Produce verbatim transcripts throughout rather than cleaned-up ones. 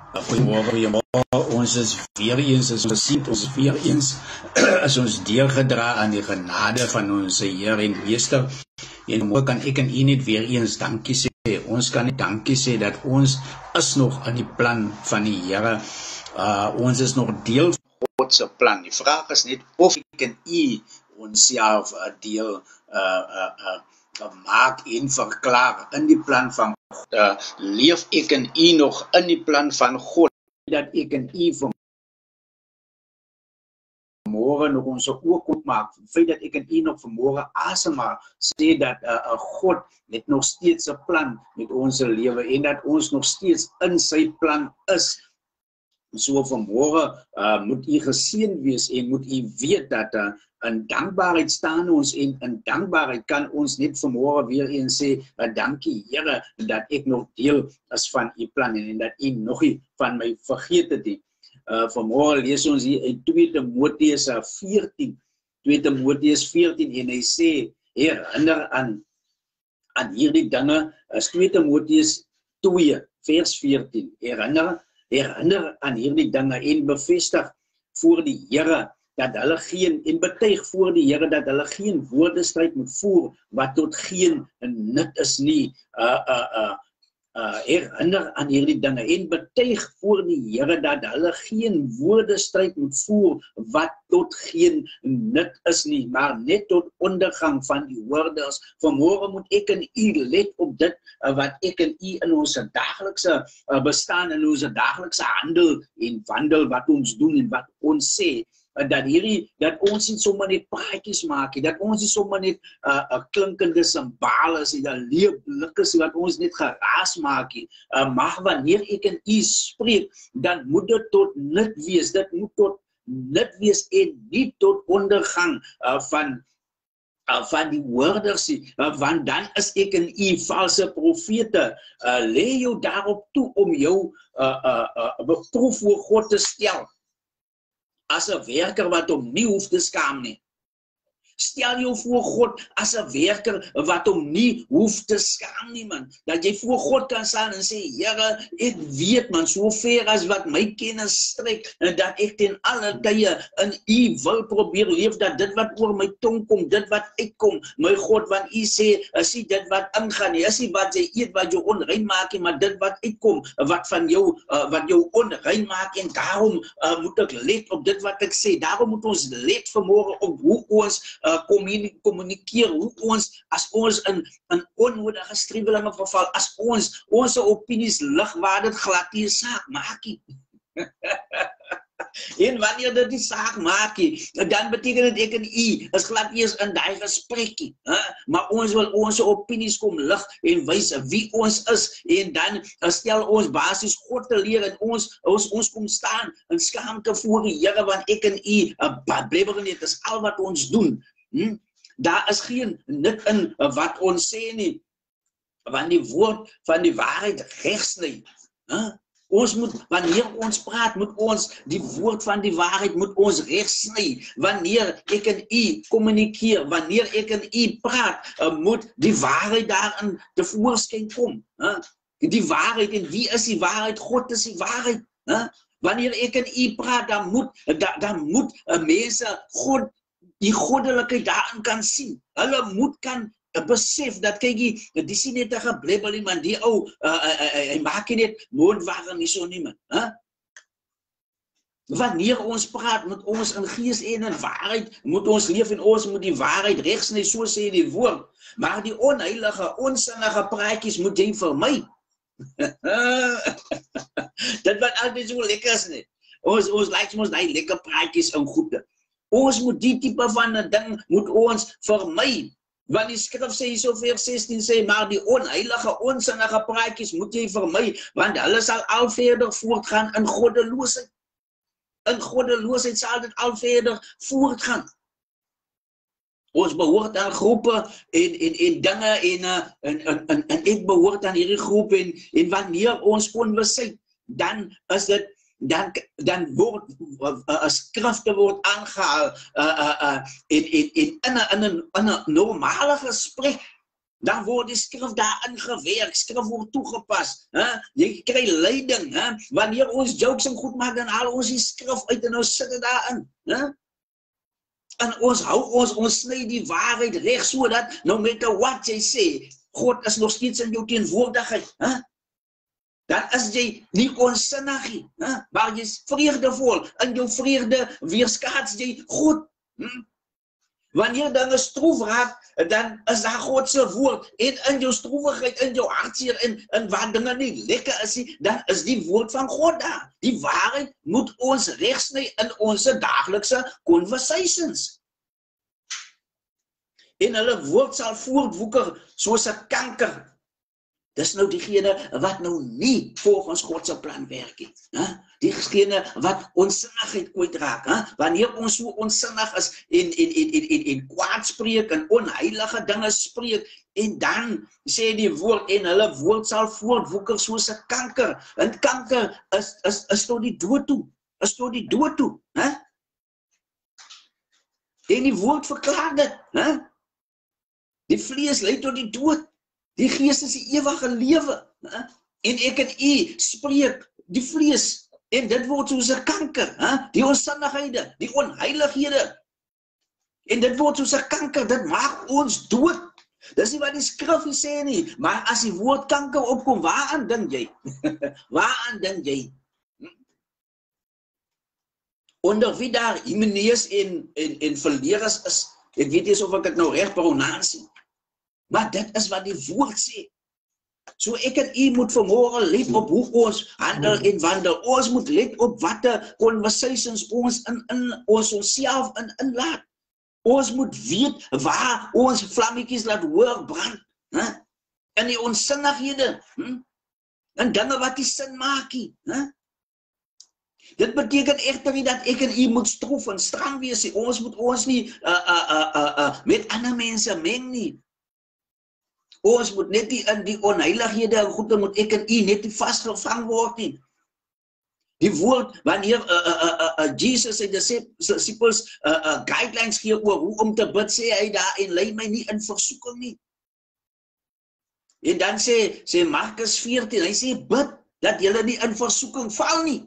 Goeiemorgen, goeiemorgen. Ons is weer eens, as ons sien, ons is weer eens, as ons deelgedra aan die genade van onze Heer en Meester. En morgen kan ek en u niet weer eens dankie sê. Ons kan nie dankie sê dat ons is nog aan die plan van die Here. Uh, ons is nog deel van Godse plan. Die vraag is net of ek en u onsself uh, deel uh, uh, uh, maak en verklaar in die plan van God. Uh, leef ek en u nog in die plan van God, dat ek en u vanmorgen nog ons oog kon maak, die feit dat ek en u nog vanmorgen asemhaal, sê dat uh, uh, God het nog steeds een plan met ons lewe en dat ons nog steeds in sy plan is. So vanmorgen uh, moet u geseën wees en moet u weet dat uh, in dankbaarheid staan ons en in dankbaarheid kan ons net vanmorgen weer eens sê, uh, dankie Here dat ek nog deel is van u plan en dat u nog nie van my vergeet het nie. Uh, vanmorgen lees ons hier in twee Timoteus veertien, twee Timoteus veertien en hy sê, herinner aan, aan hierdie dinge, is twee Timoteus twee vers veertien, herinner, herinner aan hierdie dinge en bevestig voor die Here dat hulle geen, en betuig voor die Here dat hulle geen woordestryd moet voer wat tot geen nut is nie. Uh, uh, uh, uh, herinner aan hierdie dinge en betuig voor die Here dat hulle geen woordestryd moet voer wat tot geen nut is nie, maar net tot ondergang van die hoorders. Vanmorgen moet ek en u let op dit uh, wat ek en u in ons dagelikse uh, bestaan, in ons dagelikse handel en wandel wat ons doen en wat ons sê. Dat, hierdie, dat ons nie sommer net praatjies maak, dat ons nie sommer net uh, uh, klinkende symbale is, dat leeflik is, wat ons net geraas maak. Uh, maar wanneer ek en u spreek, dan moet dit tot nut wees, dit moet tot nut wees en nie tot ondergang uh, van Uh, van die woorders, uh, want dan is ek en u valse profete. Uh, Lee jou daarop toe om jou uh, uh, uh, beproef voor God te stel. As 'n werker wat hom nie hoef te skaam nie. Stel jou voor God as 'n werker wat hom nie hoef te skaam nie, man. Dat jy voor God kan staan en sê, Here, ek weet, man, so ver as wat my kennis strek, en dat ek ten alle tye in u wil probeer leef, dat dit wat oor my tong kom, dit wat uitkom, my God, want u sê, is nie dit wat ingaan nie, is nie wat jy eet, wat jou onrein maak nie, maar dit wat uitkom, wat van jou, uh, wat jou onrein maak, en daarom uh, moet ek let op dit wat ek sê, daarom moet ons let vanmorgen op hoe ons uh, communikeer, hoe ons, as ons in, in onnodige striwelinge verval, as ons, ons opinies lig waar dit glad die saak maak nie. En wanneer dit die saak maak nie, dan beteken dit ek en u is glad eers in die gesprekkie, maar ons wil ons opinies kom lig en wys wie ons is, en dan stel ons basis God te leer en ons, ons, ons kom staan in skaamte voor die Here, want ek en u, blibber net, is al wat ons doen. Hmm? Daar is geen nut in wat ons sê nie, want die woord van die waarheid regsny. Huh? Ons moet, wanneer ons praat, moet ons die woord van die waarheid moet ons regsny. Wanneer ek en u communikeer, wanneer ek en u praat, uh, moet die waarheid daarin tevoorskyn kom. Huh? Die waarheid, en wie is die waarheid? God is die waarheid. Huh? Wanneer ek en u praat, dan moet, da, dan moet uh, mense God die goddelikheid daarin kan sien. Hulle moet kan uh, besef dat, kyk, die, die sien net een geblebbel iemand, die ou, uh, uh, uh, hy maak nie net mondwaren nie so niemand. Huh? Wanneer ons praat, moet ons in gees en in waarheid, moet ons leef en ons moet die waarheid regsny, so sê die woord. Maar die onheilige, onsinnige praatjies moet jy vermy. Dit wat altyd so lekker is nie. Ons, ons lyk soms die lekker praatjies en goede. Ons moet die type van een ding, moet ons vermy. Want die skrif sê, so vers sestien sê, maar die onheilige, onsinnige praatjies moet jy vermy, want hulle sal al verder voortgaan in goddeloosheid. In goddeloosheid sal dit al verder voortgaan. Ons behoort aan groepe en, en, en dinge, en, en, en, en, en ek behoort aan hierdie groep, en, en wanneer ons onwysheid, dan is dit, dan, dan word uh, skrifte word aangehaal uh, uh, uh, in, in, in, in, in, in een normale gesprek dan word die skrif daarin gewerk, skrif word toegepas, hè? Jy kry leiding, hè? Wanneer ons jokes en goed maak, dan haal ons die skrif uit en ons sit dit daarin, hè? En ons hou ons, ons sny die waarheid reg, sodat, no matter what jy sê, God is nog steeds in jou teenwoordigheid, hè? Dan is jy nie onsinnig nie, hè? Maar jy is vreugdevol, in jou vreugde weerskaats jy God, hm? Wanneer dinge stroef raak, dan is daar God se woord, en in jou stroefigheid, in jou hartseer, en, en waar dinge nie lekker is, dan is die woord van God daar. Die waarheid moet ons regsny in ons daaglikse conversations. En hulle woord sal voortwoeker soos 'n kanker. Dis nou diegene wat nou nie volgens God se plan werk nie. Diegene wat onsinnigheid kwytraak. Wanneer ons so onsinnig is en, en, en, en, en, en kwaad spreek en onheilige dinge spreek, en dan sê die woord, en hulle woord sal voortwoeker soos 'n kanker. En kanker is, is, is tot die dood toe. Is tot die dood toe. Hè? En die woord verklaar dit. Hè? Die vlees lei tot die dood. Die gees is die ewige lewe. Hè? En ek en u spreek die vlees, en dit word soos 'n kanker. Hè? Die onsinnigheid, die onheilighede. En dit word soos 'n kanker, dit maak ons dood. Dis nie wat die skrif sê nie, maar as die woord kanker opkom, waaraan dink jy? Waaraan dink jy? Onder wie daar Hymeneus en, en, en Philetus is, ek weet nie of ek dit nou reg pronounsie, maar dit is wat die woord sê. So ek en u moet vanmorgen let op hoe ons handel en wandel. Ons moet let op wat de conversations ons in, in ons onsself in inlaat. Ons moet weet waar ons vlammetjies laat hoor brand. Hè? In die onsinnighede. Hm? En dinge wat die sin maak. Hè? Dit beteken echter nie dat ek en u moet stroef en strang wees. Ons moet ons nie uh, uh, uh, uh, uh, met ander mense meng nie. Ons moet net nie in die onheilighede en goede moet ek en u net nie vastgevang word nie. Die woord, wanneer uh, uh, uh, uh, Jesus sy disciples uh, uh, guidelines gee oor hoe om te bid, sê hy daar, en lei my nie in versoeking nie. En dan sê, sê Markus veertien, hy sê bid, dat julle nie in versoeking val nie.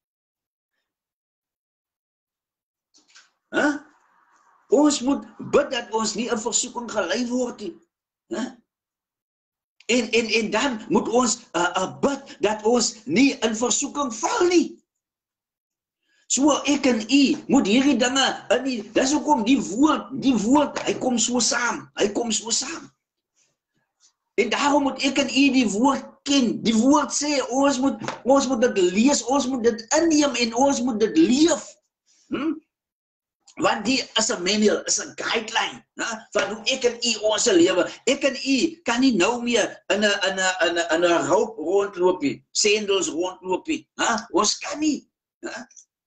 Huh? Ons moet bid dat ons nie in versoeking gelei word nie. Huh? En, en, en dan moet ons uh, uh, bid dat ons nie in versoeking val nie. So ek en u moet hierdie dinge in die, dis hoekom die woord, die woord, hy kom so saam, hy kom so saam. En daarom moet ek en u die woord ken. Die woord sê, ons moet, ons moet dit lees, ons moet dit inneem en ons moet dit leef. Hm? Want die is een manual, is een guideline, hè, van hoe ek en u ons lewe. Ek en u kan nie nou meer in een, in een, in een, in een roop rondloopie, sendels rondloopie. Hè? Ons kan nie. Hè?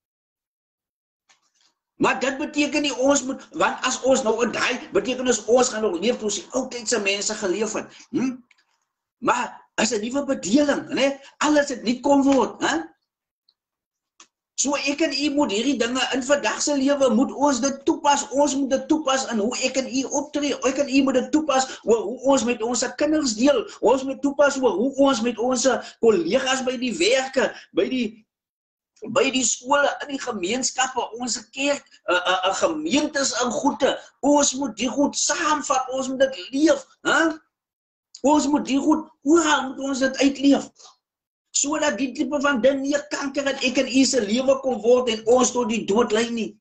Maar dit beteken nie ons moet, want as ons nou in die, beteken ons ons gaan nog leef, soos die oudtydse mense geleef het. Hm? Maar is een nieuwe bedeling, né? Alles het nie kom word, hè? So ek en u moet hierdie dinge in vandagse lewe, moet ons dit toepas, ons moet dit toepas in hoe ek en u optree, ek en u moet dit toepas oor hoe ons met ons kinders deel, ons moet toepas oor hoe ons met ons collega's by die werke, by die, by die skole, in die gemeenskappe, ons kerk, uh, uh, uh, gemeentes en goede, ons moet die goed saamvat, ons moet dit leef, huh? Ons moet die goed, oral moet ons dit uitleef. Sodat die type van ding nie kanker het ek en u se lewe kon word en ons tot die dood lei nie.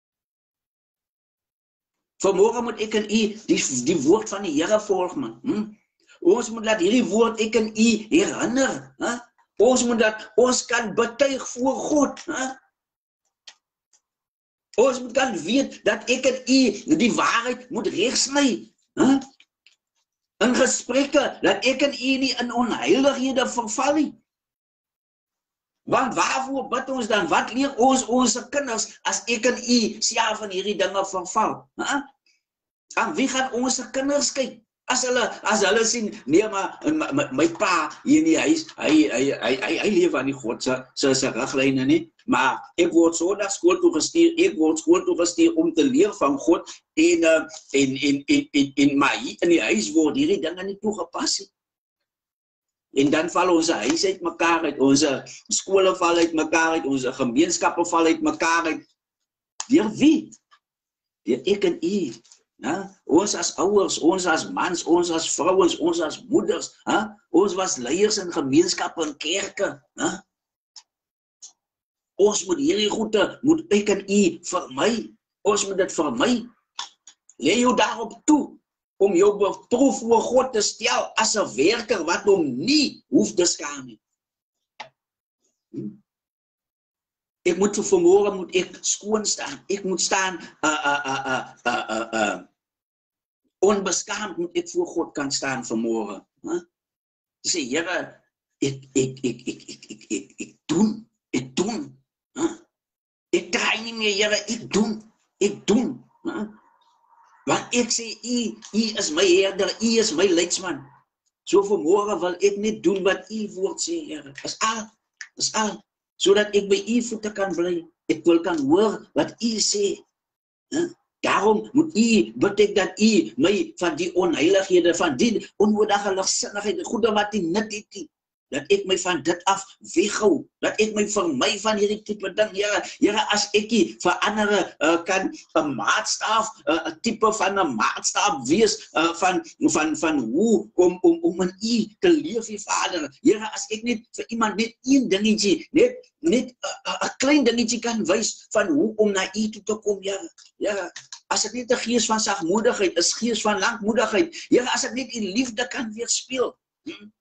Vanmorgen moet ek en u die, die woord van die Here volg, man. Hm? Ons moet dat hierdie woord ek en u herinner. Hè? Ons moet dat ons kan betuig voor God. Hè? Ons moet kan weet dat ek en u die waarheid moet regsny. Hè? In gesprekke, dat ek en u nie in onheilighede verval nie. Want waarvoor bid ons dan? Wat leer ons onze kinders as ek en u self in hierdie dinge verval? Huh? Aan wie gaan onze kinders kyk? As hulle, as hulle sien, nee maar, my, my pa hier in die huis, hy, hy, hy, hy, hy leef aan die God se, se, se riglyne nie, maar ek word Sondag skool toe gestuur, ek word skool toe gestuur om te leer van God, en, uh, en, en, en, en, en maar hier in die huis word hierdie dinge nie toegepas nie. En dan val onze huis uit mekaar uit, onze skole val uit mekaar uit, onze gemeenskappe val uit mekaar uit. Deur wie? Deur ek en u. Ja? Ons as ouers, ons as mans, ons as vrouens, ons as moeders, ja? Ons was leiers in gemeenskappe en kerke. Ja? Ons moet hierdie goede, moet ek en u vir my, ons moet dit vir my. Lê jou daarop toe, om jou beproef voor God te stel as 'n werker wat hom nie hoef te skaam nie. Hm? Ek moet vir vanmôre moet ek skoon staan. Ek moet staan uh, uh, uh, uh, uh, uh, uh, onbeskaamd moet ek voor God kan staan vanmôre. Huh? Sê, Here, ek, ek, ek, ek, ek, ek, ek, ek doen, ek doen. Huh? Ek draai nie meer, Here, ek doen, ek doen. Huh? Want ek sê, u, u is my herder, u is my leidsman. So vanmôre wil ek net doen wat u woord sê, Here. Dis al, dis al. Sodat ek by u voete kan bly. Ek wil kan hoor wat u sê. Huh? Daarom moet u, betek dat u my van die onheilighede, van die onnodige ligsinnigheid, goede wat die nut het nie, dat ek my van dit af weghou, dat ek my vermy van hierdie tipe ding, Here, Here, as ek nie vir ander uh, kan 'n maatstaaf, 'n uh, tipe van 'n maatstaaf wees, uh, van, van, van hoe om, om, om in u te leef, die Vader, Here, as ek net vir iemand net een dingetje, net, net 'n uh, klein dingetje kan wys, van hoe om na u toe te kom, Here, Here, as dit net 'n gees van sagmoedigheid is, gees van lankmoedigheid, Here, as ek net u liefde kan weerspieël, hm?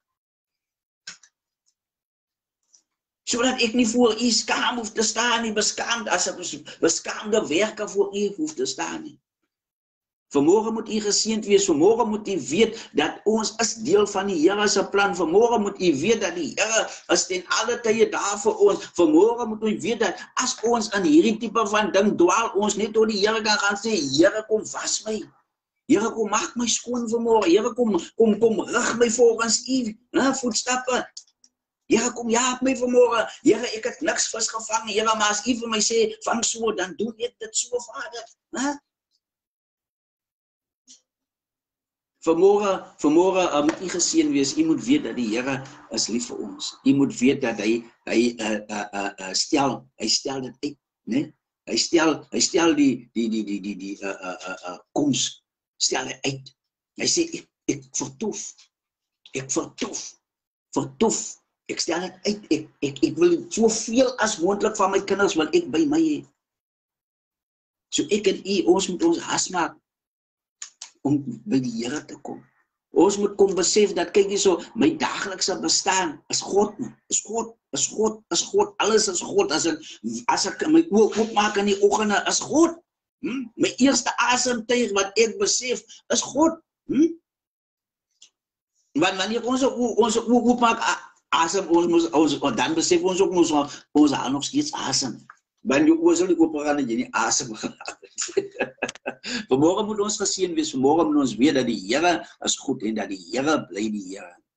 Zodat ik niet voor u skaam hoef te staan, niet beschaamd, als een beschaamde werker voor u hoef te staan. Nie. Vanmorgen moet u geseend wees, vanmorgen moet u weet dat ons is deel van die Here se plan, vanmorgen moet u weet dat die Here is ten alle tye daar vir ons, vanmorgen moet u weet dat as ons in hierdie tipe van ding dwaal, ons net tot die Here kan gaan sê, Here kom was my, Here kom maak my skoon vanmorgen, Here kom, kom, kom rig my volgens u ne, voetstappe. Here, kom jaag my vanmorgen. Here, ek het niks visgevang. Here, maar as u vir my sê, vang so, dan doen ek dit so, Vader. Huh? Vanmorgen, vanmorgen uh, moet u geseën wees. U moet weet dat die Here is lief vir ons. U moet weet dat hy, hy uh, uh, uh, uh, stel, hy stel dit uit, né? Hy stel, hy stel die, die, die, die, die, die uh, uh, uh, uh, koms, stel hy uit. Hy sê, ek, ek vertoef, ek vertoef, vertoef. Ek stel dit uit, ek, ek, ek wil soveel as moontlik van my kinders wil ek by my hê. So ek en u, ons moet ons has maak om by die Here te kom. Ons moet kom besef dat, kyk hier so, my daaglikse bestaan is God, is God, is God, is God, alles is God. As ek, as ek my oë oopmaak in die oggende, is God. Hm? My eerste asemtuig wat ek besef, is God. Hm? Want wanneer ons ons oë oopmaak, asem, ons, ons, ons, dan besef ons ook ons, ons haal nog steeds asem. Want jou oor sal die oopgaan en jy nie asem geraak het. Vanmorgen moet ons geseën wees, vanmorgen moet ons weet dat die Here is goed en dat die Here bly die Here.